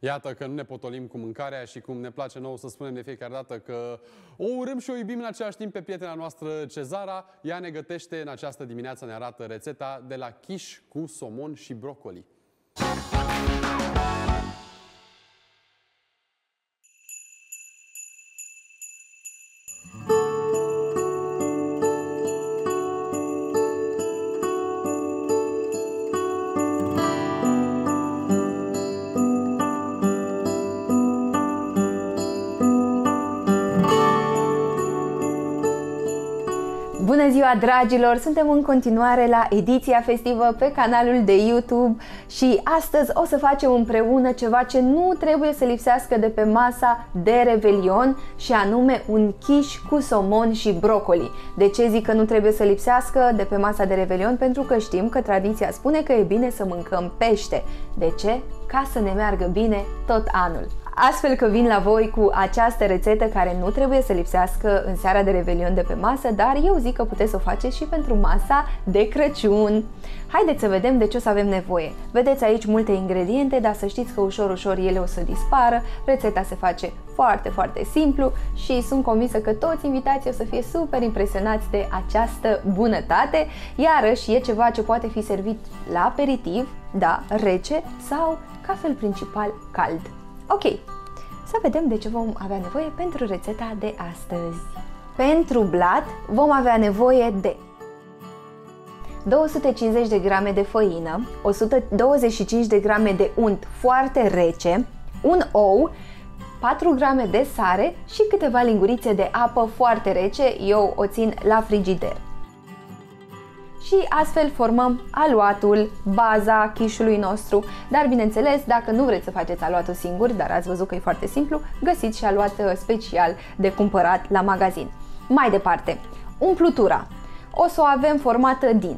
Iată că nu ne potolim cu mâncarea și cum ne place nouă să spunem de fiecare dată că o urâm și o iubim în același timp pe prietena noastră Cezara. Ea ne gătește în această dimineață, ne arată rețeta de la quiche cu somon și brocoli. Bună ziua, dragilor! Suntem în continuare la ediția festivă pe canalul de YouTube și astăzi o să facem împreună ceva ce nu trebuie să lipsească de pe masa de Revelion, și anume un quiche cu somon și brocoli. De ce zic că nu trebuie să lipsească de pe masa de Revelion? Pentru că știm că tradiția spune că e bine să mâncăm pește. De ce? Ca să ne meargă bine tot anul. Astfel că vin la voi cu această rețetă care nu trebuie să lipsească în seara de Revelion de pe masă, dar eu zic că puteți să o faceți și pentru masa de Crăciun. Haideți să vedem de ce o să avem nevoie. Vedeți aici multe ingrediente, dar să știți că ușor ele o să dispară. Rețeta se face foarte simplu și sunt convinsă că toți invitații o să fie super impresionați de această bunătate. Iarăși e ceva ce poate fi servit la aperitiv, da, rece, sau ca fel principal cald. Ok, să vedem de ce vom avea nevoie pentru rețeta de astăzi. Pentru blat vom avea nevoie de 250 de grame de făină, 125 de grame de unt foarte rece, un ou, 4 grame de sare și câteva lingurițe de apă foarte rece, eu o țin la frigider. Și astfel formăm aluatul, baza quiche-ului nostru, dar bineînțeles, dacă nu vreți să faceți aluatul singur, dar ați văzut că e foarte simplu, găsiți și aluat special de cumpărat la magazin. Mai departe, umplutura o să o avem formată din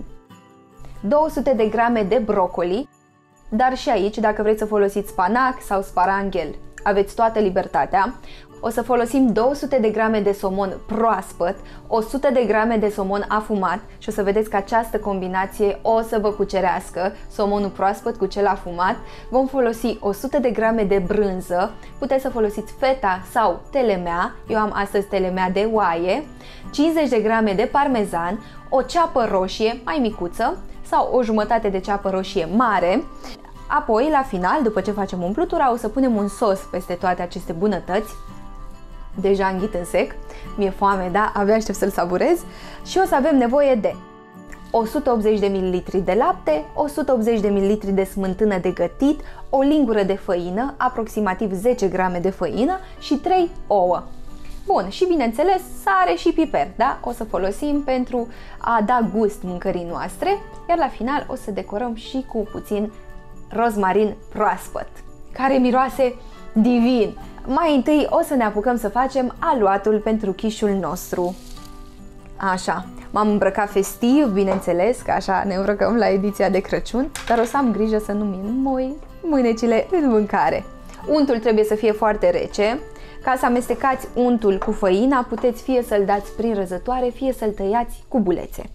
200 de grame de brocoli, dar și aici, dacă vreți să folosiți spanac sau sparanghel, aveți toată libertatea. O să folosim 200 de grame de somon proaspăt, 100 de grame de somon afumat și o să vedeți că această combinație o să vă cucerească, somonul proaspăt cu cel afumat. Vom folosi 100 de grame de brânză, puteți să folosiți feta sau telemea, eu am astăzi telemea de oaie, 50 de grame de parmezan, o ceapă roșie mai micuță sau o jumătate de ceapă roșie mare. Apoi, la final, după ce facem umplutura, o să punem un sos peste toate aceste bunătăți. Deja înghit în sec, mi-e foame, da? Abia aștept să-l savurez. Și o să avem nevoie de 180 de ml de lapte, 180 de ml de smântână de gătit, o lingură de făină, aproximativ 10 grame de făină și 3 ouă. Bun, și bineînțeles sare și piper, da? O să folosim pentru a da gust mâncării noastre, iar la final o să decorăm și cu puțin rozmarin proaspăt, care miroase divin. Mai întâi o să ne apucăm să facem aluatul pentru quiche-ul nostru. Așa, m-am îmbrăcat festiv, bineînțeles, că așa ne îmbrăcăm la ediția de Crăciun, dar o să am grijă să nu mi mânecile în mâncare. Untul trebuie să fie foarte rece. Ca să amestecați untul cu făina, puteți fie să-l dați prin răzătoare, fie să-l tăiați cu bulețe.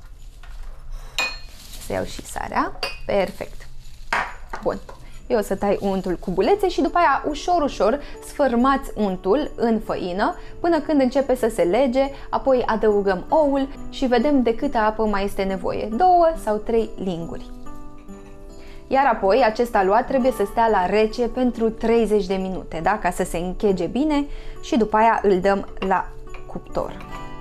Să iau și sarea. Perfect. Bun. Eu o să tai untul cu bulețe și după aia ușor sfărmați untul în făină până când începe să se lege, apoi adăugăm oul și vedem de câtă apă mai este nevoie, 2 sau 3 linguri. Iar apoi acest aluat trebuie să stea la rece pentru 30 de minute, da? Ca să se închege bine și după aia îl dăm la cuptor.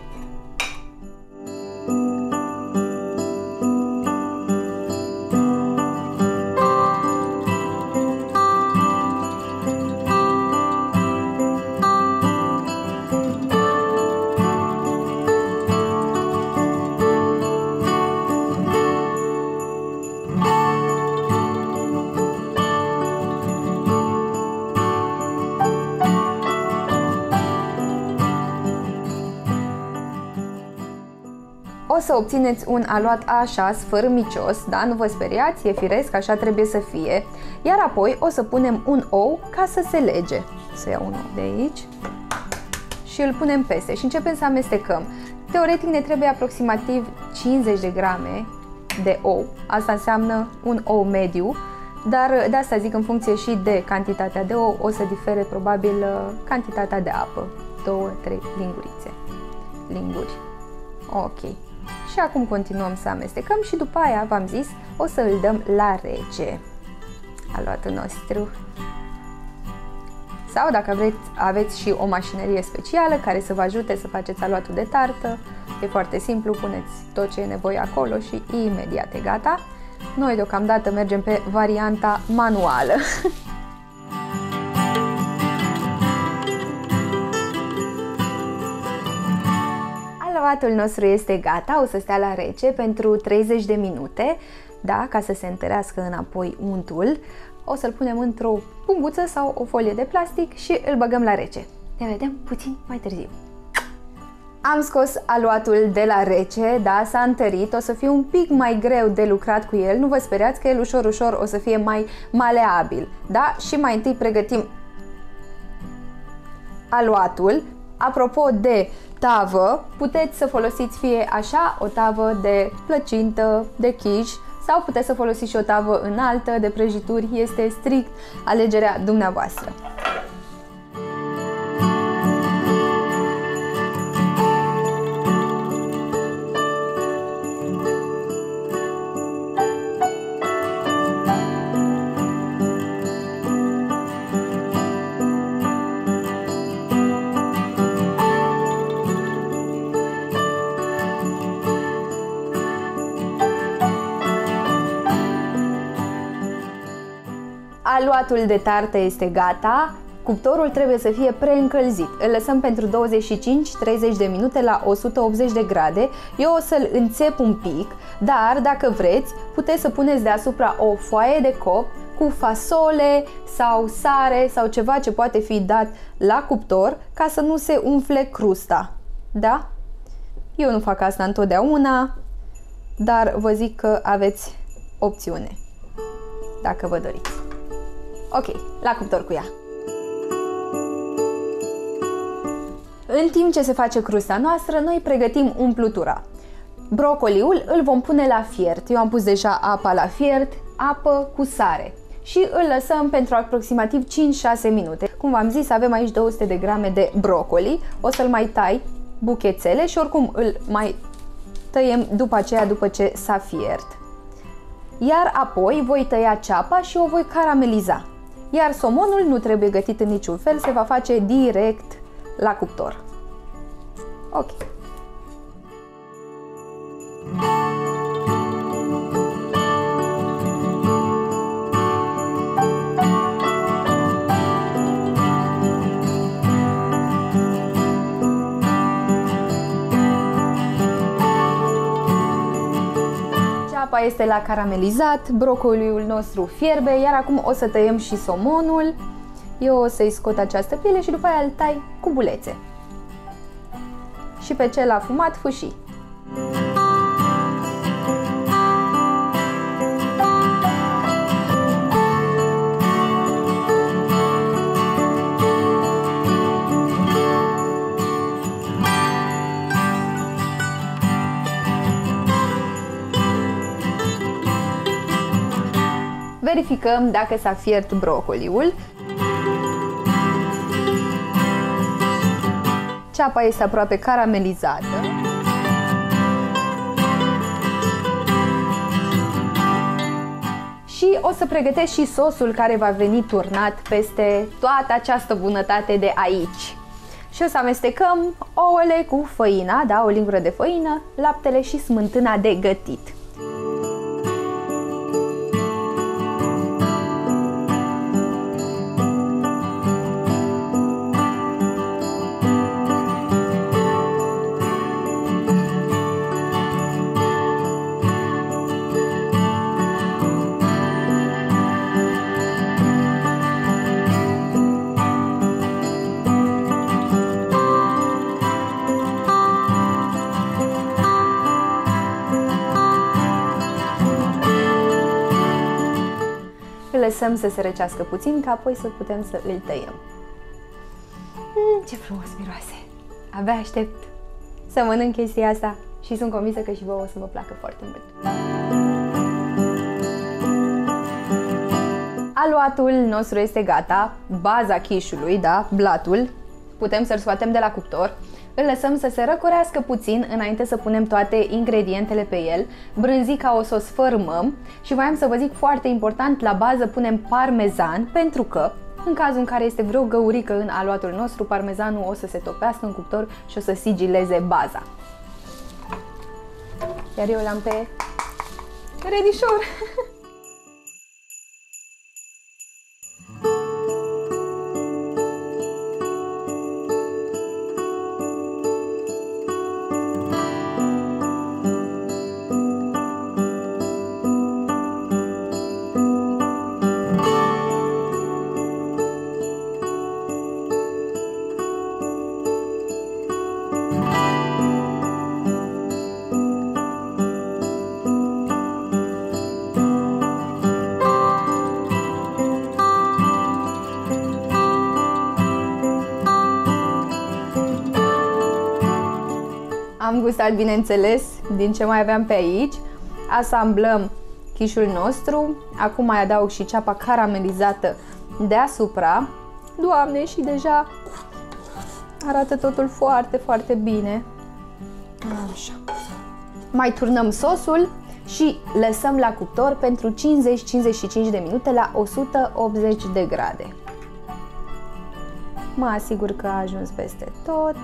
O să obțineți un aluat așa sfărâmicios, da? Nu vă speriați, e firesc, așa trebuie să fie. Iar apoi o să punem un ou ca să se lege. Să iau unul de aici și îl punem peste și începem să amestecăm. Teoretic ne trebuie aproximativ 50 de grame de ou, asta înseamnă un ou mediu, dar de asta zic în funcție și de cantitatea de ou, o să difere probabil cantitatea de apă. 2-3 linguri. Ok. Și acum continuăm să amestecăm și după aia, v-am zis, o să îl dăm la rece. Aluatul nostru. Sau dacă vreți, aveți și o mașinărie specială care să vă ajute să faceți aluatul de tartă. E foarte simplu, puneți tot ce e nevoie acolo și imediat e gata. Noi deocamdată mergem pe varianta manuală. Aluatul nostru este gata, o să stea la rece pentru 30 de minute, da, ca să se întărească înapoi untul. O să-l punem într-o punguță sau o folie de plastic și îl băgăm la rece. Ne vedem puțin mai târziu. Am scos aluatul de la rece, da, s-a întărit, o să fie un pic mai greu de lucrat cu el, nu vă speriați că el ușor o să fie mai maleabil, da? Și mai întâi pregătim aluatul. Apropo de tavă, puteți să folosiți fie așa o tavă de plăcintă, de quiche, sau puteți să folosiți și o tavă înaltă de prăjituri, este strict alegerea dumneavoastră. Aluatul de tartă este gata, cuptorul trebuie să fie preîncălzit. Îl lăsăm pentru 25-30 de minute la 180 de grade. Eu o să-l înțep un pic, dar dacă vreți, puteți să puneți deasupra o foaie de cop cu fasole sau sare sau ceva ce poate fi dat la cuptor ca să nu se umfle crusta. Da? Eu nu fac asta întotdeauna, dar vă zic că aveți opțiune, dacă vă doriți. Ok, la cuptor cu ea. În timp ce se face crusta noastră, noi pregătim umplutura. Brocoliul îl vom pune la fiert. Eu am pus deja apa la fiert, apă cu sare. Și îl lăsăm pentru aproximativ 5-6 minute. Cum v-am zis, avem aici 200 de grame de brocoli. O să-l mai tai buchețele și oricum îl mai tăiem după aceea, după ce s-a fiert. Iar apoi voi tăia ceapa și o voi carameliza. Iar somonul nu trebuie gătit în niciun fel, se va face direct la cuptor. Ok. Ceapa este la caramelizat, brocoliul nostru fierbe, iar acum o să tăiem și somonul. Eu o să-i scot această piele și după aia îl tai cu bulețe. Și pe cel afumat fâșii. Verificăm dacă s-a fiert brocoliul. Ceapa este aproape caramelizată. Și o să pregătesc și sosul care va veni turnat peste toată această bunătate de aici. Și o să amestecăm ouăle cu făina, da, o lingură de făină, laptele și smântâna de gătit. Lăsăm să se răcească puțin, ca apoi să putem să îl tăiem. Ce frumos miroase! Abia aștept să mănânc chestia asta și sunt convinsă că și vouă o să vă placă foarte mult. Aluatul nostru este gata, baza quiche-ului, da, blatul, putem să-l scoatem de la cuptor. Îl lăsăm să se răcorească puțin înainte să punem toate ingredientele pe el. Brânzica o să o sfărâmăm și voiam să vă zic, foarte important, la bază punem parmezan, pentru că în cazul în care este vreo găurică în aluatul nostru, parmezanul o să se topească în cuptor și o să sigileze baza. Iar eu l-am pe redișor. Am gustat, bineînțeles, din ce mai aveam pe aici. Asamblăm quiche-ul nostru. Acum mai adaug și ceapa caramelizată deasupra. Doamne, și deja arată totul foarte, foarte bine. Așa. Mai turnăm sosul și lăsăm la cuptor pentru 50-55 de minute la 180 de grade. Mă asigur că a ajuns peste tot.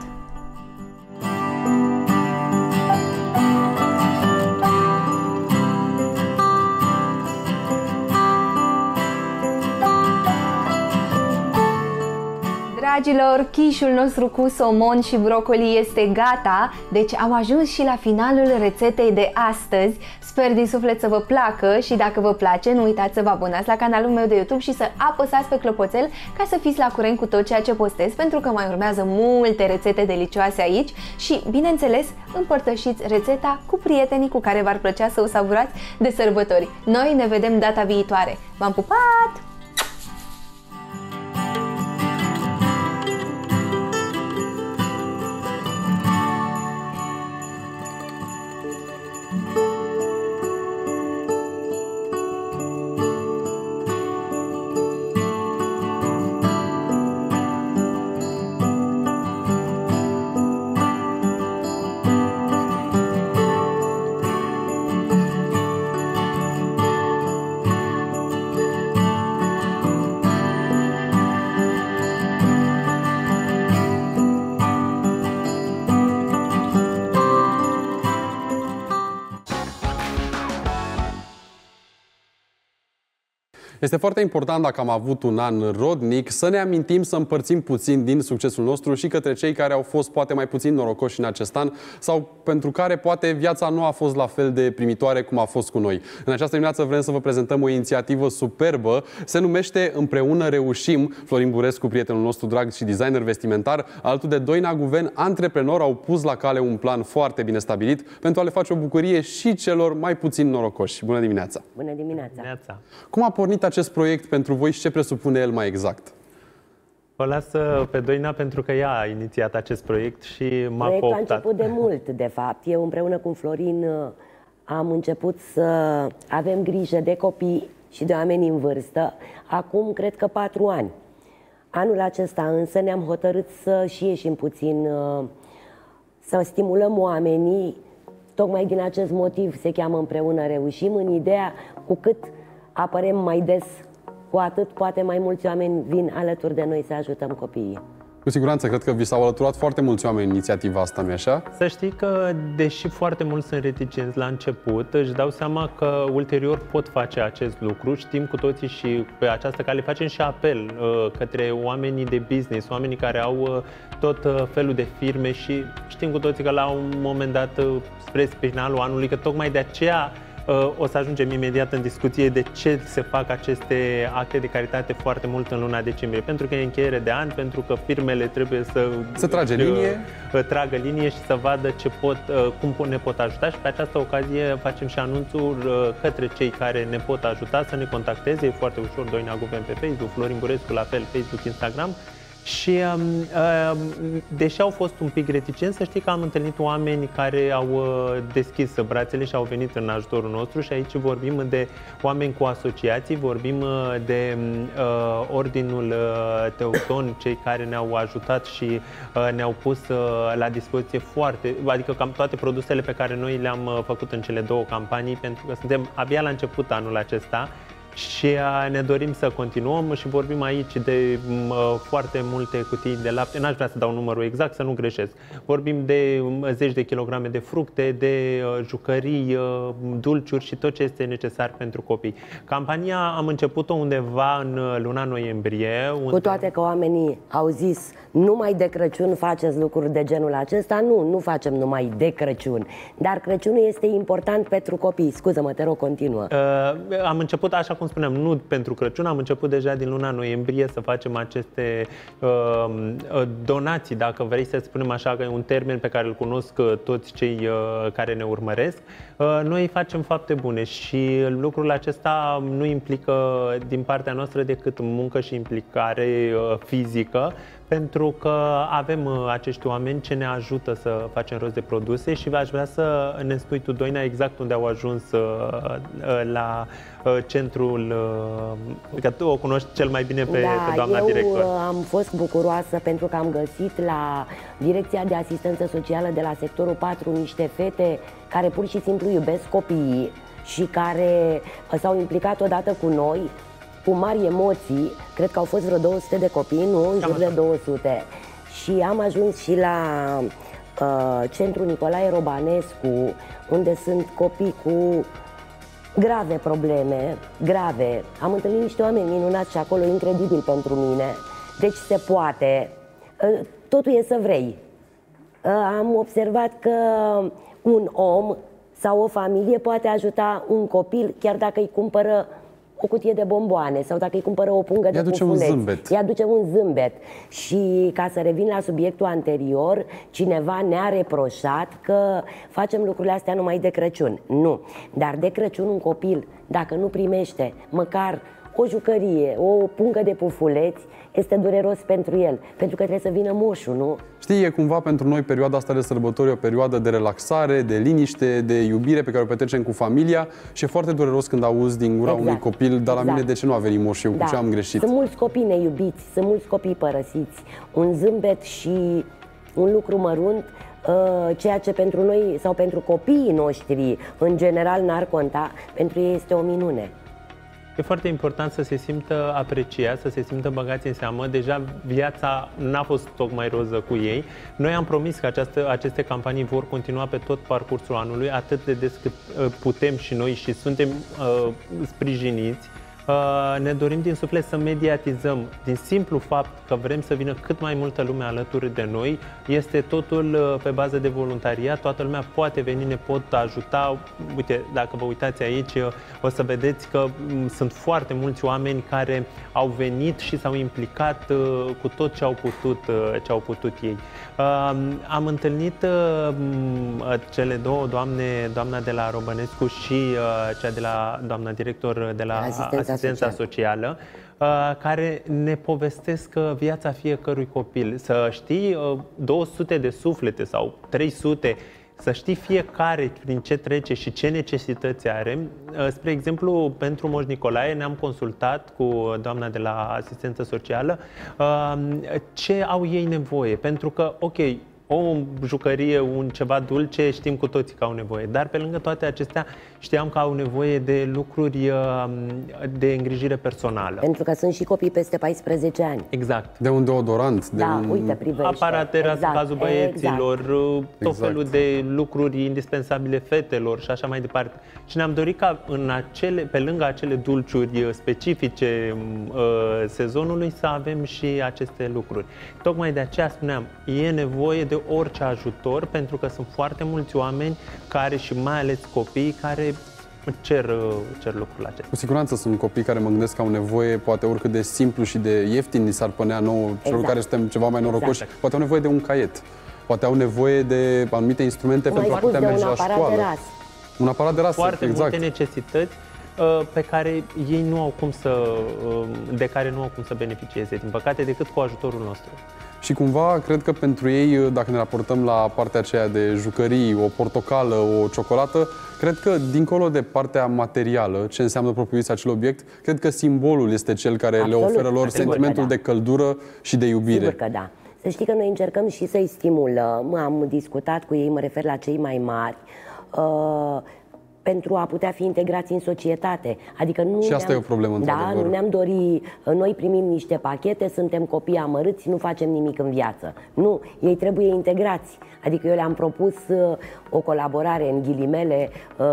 Dragilor, quiche-ul nostru cu somon și brocoli este gata, deci am ajuns și la finalul rețetei de astăzi. Sper din suflet să vă placă și dacă vă place, nu uitați să vă abonați la canalul meu de YouTube și să apăsați pe clopoțel ca să fiți la curent cu tot ceea ce postez, pentru că mai urmează multe rețete delicioase aici și, bineînțeles, împărtășiți rețeta cu prietenii cu care v-ar plăcea să o savurați de sărbători. Noi ne vedem data viitoare. V-am pupat! Este foarte important, dacă am avut un an rodnic, să ne amintim să împărțim puțin din succesul nostru și către cei care au fost poate mai puțin norocoși în acest an sau pentru care poate viața nu a fost la fel de primitoare cum a fost cu noi. În această dimineață vrem să vă prezentăm o inițiativă superbă. Se numește Împreună Reușim. Florin Burescu, prietenul nostru drag și designer vestimentar, alături de Doina Guven, antreprenor, au pus la cale un plan foarte bine stabilit pentru a le face o bucurie și celor mai puțin norocoși. Bună dimineața! Bună dimineața! Cum a pornit acest proiect pentru voi și ce presupune el mai exact? O las pe Doina pentru că ea a inițiat acest proiect și m-a cooptat. Proiectul a început de mult, de fapt. Eu împreună cu Florin am început să avem grijă de copii și de oameni în vârstă. Acum, cred că 4 ani. Anul acesta însă ne-am hotărât să și ieșim puțin, să stimulăm oamenii. Tocmai din acest motiv se cheamă Împreună Reușim, în ideea cu cât apărem mai des, cu atât poate mai mulți oameni vin alături de noi să ajutăm copiii. Cu siguranță, cred că vi s-au alăturat foarte mulți oameni în inițiativa asta, nu-i așa? Să știi că, deși foarte mulți sunt reticenți la început, își dau seama că ulterior pot face acest lucru. Știm cu toții și pe această cale facem și apel către oamenii de business, oamenii care au tot felul de firme și știm cu toții că la un moment dat, spre finalul anului, că tocmai de aceea o să ajungem imediat în discuție de ce se fac aceste acte de caritate foarte mult în luna decembrie. Pentru că e încheiere de an, pentru că firmele trebuie să tragă linie și să vadă cum ne pot ajuta și pe această ocazie facem și anunțul către cei care ne pot ajuta să ne contacteze. E foarte ușor, Doina Guven pe Facebook, Florin Burescu la fel, Facebook, Instagram. Și deși au fost un pic reticenți, să știi că am întâlnit oameni care au deschis brațele și au venit în ajutorul nostru și aici vorbim de oameni cu asociații, vorbim de Ordinul Teuton, cei care ne-au ajutat și ne-au pus la dispoziție adică cam toate produsele pe care noi le-am făcut în cele două campanii, pentru că suntem abia la început anul acesta. Și ne dorim să continuăm și vorbim aici de foarte multe cutii de lapte. N-aș vrea să dau numărul exact, să nu greșesc. Vorbim de zeci de kilograme de fructe, de jucării, dulciuri și tot ce este necesar pentru copii. Campania am început-o undeva în luna noiembrie. Cu toate că oamenii au zis numai de Crăciun faceți lucruri de genul acesta. Nu facem numai de Crăciun. Dar Crăciunul este important pentru copii. Scuză-mă, te rog, continuă. Am început, așa cum spuneam, nu pentru Crăciun, am început deja din luna noiembrie să facem aceste donații, dacă vrei să spunem așa, că e un termen pe care îl cunosc toți cei care ne urmăresc. Noi facem fapte bune și lucrul acesta nu implică din partea noastră decât muncă și implicare fizică, pentru că avem acești oameni ce ne ajută să facem rost de produse și aș vrea să ne spui tu, Doina, exact unde au ajuns la centrul, că tu o cunoști cel mai bine pe doamna director. Eu am fost bucuroasă pentru că am găsit la Direcția de Asistență Socială de la sectorul 4 niște fete care pur și simplu iubesc copiii și care s-au implicat odată cu noi cu mari emoții. Cred că au fost vreo 200 de copii, nu? În jur de 200. Și am ajuns și la Centrul Nicolae Robanescu, unde sunt copii cu grave probleme, grave. Am întâlnit niște oameni minunați și acolo, incredibil pentru mine. Deci se poate. Totul e să vrei. Am observat că un om sau o familie poate ajuta un copil chiar dacă îi cumpără o cutie de bomboane sau dacă îi cumpără o pungă de pufuleți. Îi aduce un zâmbet. Și ca să revin la subiectul anterior, cineva ne-a reproșat că facem lucrurile astea numai de Crăciun. Nu. Dar de Crăciun un copil, dacă nu primește măcar o jucărie, o pungă de pufuleți, este dureros pentru el, pentru că trebuie să vină moșul, nu? Știi, e cumva pentru noi perioada asta de sărbători o perioadă de relaxare, de liniște, de iubire pe care o petrecem cu familia și e foarte dureros când auzi din gura unui copil, dar la mine de ce nu a venit moș, eu cu ce am greșit? Sunt mulți copii neiubiți, sunt mulți copii părăsiți. Un zâmbet și un lucru mărunt, ceea ce pentru noi sau pentru copiii noștri în general n-ar conta, pentru ei este o minune. E foarte important să se simtă apreciați, să se simtă băgați în seamă. Deja viața n-a fost tocmai roză cu ei. Noi am promis că aceste campanii vor continua pe tot parcursul anului, atât de des cât putem și noi și suntem sprijiniți. Ne dorim din suflet să mediatizăm, din simplu fapt că vrem să vină cât mai multă lume alături de noi. Este totul pe bază de voluntariat, toată lumea poate veni, ne pot ajuta. Uite, dacă vă uitați aici, o să vedeți că sunt foarte mulți oameni care au venit și s-au implicat cu tot ce au putut ei. Am întâlnit cele două doamne, doamna de la Robănescu și cea de la doamna director de la Asistența Socială, care ne povestesc viața fiecărui copil. Să știi 200 de suflete sau 300, să știi fiecare prin ce trece și ce necesități are. Spre exemplu, pentru Moș Nicolae ne-am consultat cu doamna de la Asistență Socială ce au ei nevoie. Pentru că, ok, o jucărie, ceva dulce, știm cu toții că au nevoie. Dar pe lângă toate acestea știam că au nevoie de lucruri de îngrijire personală. Pentru că sunt și copii peste 14 ani. Exact. De un deodorant, de un uite, privește. Aparatera, în cazul băieților, tot felul de lucruri indispensabile fetelor și așa mai departe. Și ne-am dorit ca pe lângă acele dulciuri specifice sezonului să avem și aceste lucruri. Tocmai de aceea spuneam, e nevoie de orice ajutor, pentru că sunt foarte mulți oameni care, și mai ales copii, care cer lucrul acesta. Cu siguranță sunt copii care mă gândesc că au nevoie, poate oricât de simplu și de ieftin ni s-ar părea nouă, celor care suntem ceva mai norocoși, poate au nevoie de un caiet, poate au nevoie de anumite instrumente pentru a putea merge la școală. Un aparat de ras, foarte multe necesități. pe care ei nu au cum să, de care nu au cum să beneficieze, din păcate, decât cu ajutorul nostru. Și cumva, cred că pentru ei, dacă ne raportăm la partea aceea de jucării, o portocală, o ciocolată, cred că, dincolo de partea materială, ce înseamnă propriu-zis acel obiect, cred că simbolul este cel care le oferă lor sentimentul de căldură și de iubire. Sigur că da. Să știi că noi încercăm și să-i stimulăm, am discutat cu ei, mă refer la cei mai mari, pentru a putea fi integrați în societate. Adică nu și asta e o problemă, într-adevăr. Da, nu ne-am dorit, noi primim niște pachete, suntem copii amărâți, nu facem nimic în viață. Nu, ei trebuie integrați. Adică eu le-am propus o colaborare, în ghilimele,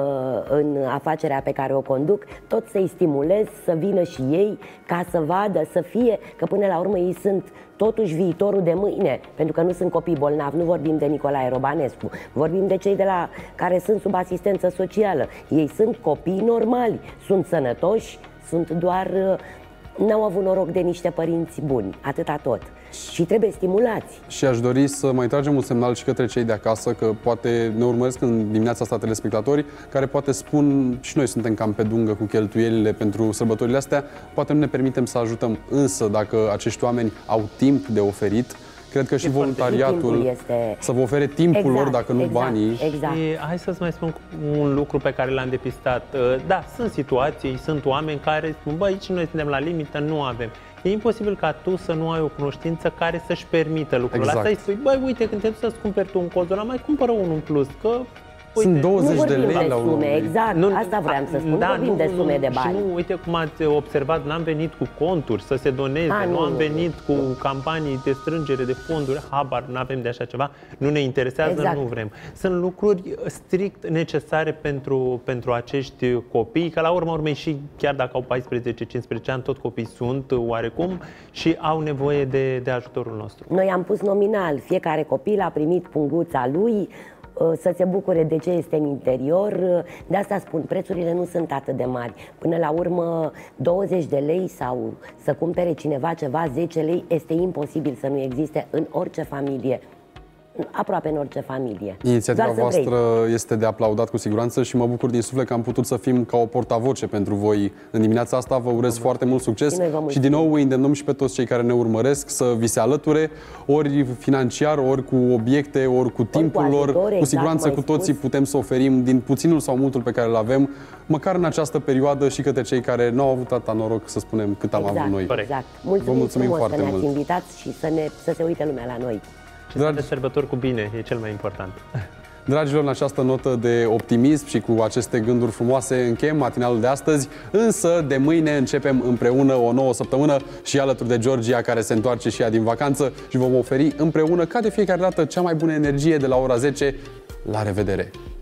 în afacerea pe care o conduc, tot să-i stimulez să vină și ei, ca să vadă, să fie, că până la urmă ei sunt totuși viitorul de mâine, pentru că nu sunt copii bolnavi, nu vorbim de Nicolae Robanescu, vorbim de cei care sunt sub asistență socială. Ei sunt copii normali, sunt sănătoși, sunt doar... n-au avut noroc de niște părinți buni, atâta tot. Și trebuie stimulați. Și aș dori să mai tragem un semnal și către cei de acasă, că poate ne urmăresc în dimineața asta telespectatori, care poate spun, și noi suntem cam pe dungă cu cheltuielile pentru sărbătorile astea, poate nu ne permitem să ajutăm, însă dacă acești oameni au timp de oferit, cred că și voluntariatul să vă ofere timpul lor, dacă nu banii. Exact. Hai să-ți mai spun un lucru pe care l-am depistat. Da, sunt situații, sunt oameni care spun, bă, aici noi suntem la limită, nu avem. E imposibil ca tu să nu ai o cunoștință care să-și permită lucrul ăsta. Îi spui, băi, uite, când te duci să-ți cumperi tu un cozonac, mai cumpără unul în plus, că... Sunt 20 de lei la un exact, asta vreau să spun, vorbim de sume de bani. Și nu, uite cum ați observat, n-am venit cu conturi să se doneze, nu am venit cu campanii de strângere de fonduri, habar, nu avem de așa ceva, nu ne interesează, nu vrem. Sunt lucruri strict necesare pentru acești copii, că la urma urmei și chiar dacă au 14-15 ani, tot copii sunt oarecum și au nevoie de ajutorul nostru. Noi am pus nominal, fiecare copil a primit punguța lui, să se bucure de ce este în interior. De asta spun, prețurile nu sunt atât de mari. Până la urmă, 20 de lei sau să cumpere cineva ceva, 10 lei, este imposibil să nu existe în orice familie. Aproape în orice familie. Inițiativa voastră este de aplaudat cu siguranță și mă bucur din suflet că am putut să fim ca o portavoce pentru voi în dimineața asta. Vă urez foarte mult succes și din nou îi îndemnăm și pe toți cei care ne urmăresc să vi se alăture, ori financiar, ori cu obiecte, ori cu timpul lor. Cu siguranță cu toții putem să oferim din puținul sau multul pe care îl avem, măcar în această perioadă și către cei care nu au avut atâta noroc, să spunem, cât am avut noi. Exact. Vă mulțumim foarte că mult. ne-ați invitat și să se uite lumea la noi. Și de sărbători cu bine, e cel mai important. Dragilor, în această notă de optimism și cu aceste gânduri frumoase încheiem matinalul de astăzi, însă de mâine începem împreună o nouă săptămână și alături de Georgia, care se întoarce și ea din vacanță, și vom oferi împreună, ca de fiecare dată, cea mai bună energie de la ora 10. La revedere!